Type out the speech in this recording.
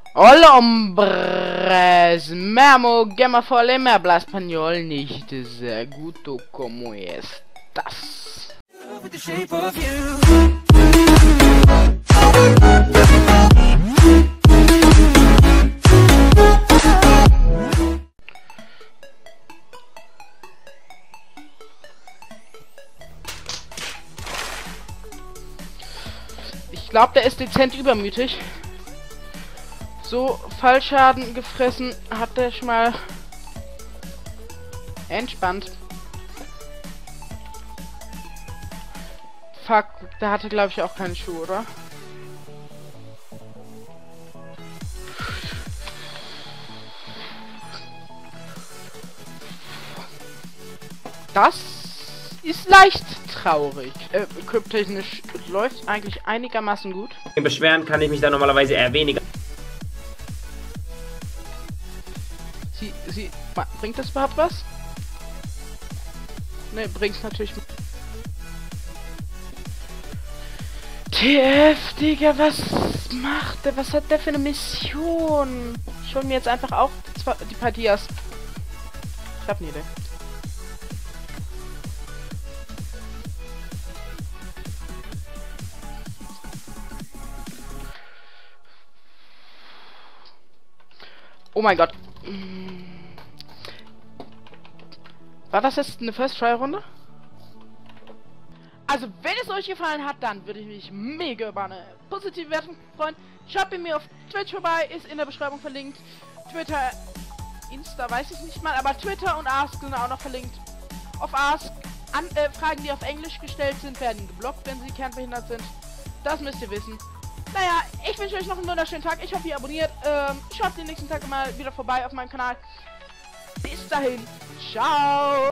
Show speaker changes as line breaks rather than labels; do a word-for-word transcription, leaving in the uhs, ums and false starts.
Hola hombres, me llamo Gamerfall y me habla español nicht sehr gut, ¿cómo estás? Ich glaube, der ist dezent übermütig. So Fallschaden gefressen hat der schon mal. Entspannt. Fuck, der hatte glaube ich auch keine Schuhe, oder? Das ist leicht traurig. Äh, equiptechnisch läuft eigentlich einigermaßen gut.
Beschweren kann ich mich da normalerweise eher weniger.
Sie, sie, bringt das überhaupt was? Ne, bringt's natürlich. T F, Digga, was macht der? Was hat der für eine Mission? Ich hol mir jetzt einfach auch die Partias. Ich hab eine Idee. Oh mein Gott. War das jetzt eine First-Try-Runde? Also, wenn es euch gefallen hat, dann würde ich mich mega über eine positive Wertung freuen. Schaut bei mir auf Twitch vorbei, ist in der Beschreibung verlinkt. Twitter, Insta weiß ich nicht mal, aber Twitter und Ask sind auch noch verlinkt. Auf Ask, an, äh, Fragen, die auf Englisch gestellt sind, werden geblockt, wenn sie kernbehindert sind. Das müsst ihr wissen. Naja, ich wünsche euch noch einen wunderschönen Tag. Ich hoffe, ihr abonniert. Ähm, schaut den nächsten Tag mal wieder vorbei auf meinem Kanal. Bis dahin. Ciao.